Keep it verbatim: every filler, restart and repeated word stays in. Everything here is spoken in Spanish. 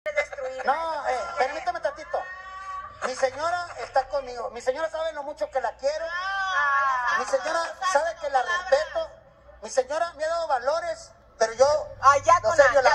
que destruir. No, eh, permítame tantito. Mi señora está conmigo. Mi señora sabe lo mucho que la quiero. Mi señora sabe que la respeto. Mi señora me ha dado valores, pero yo Ah, ya, no con sé la, violador.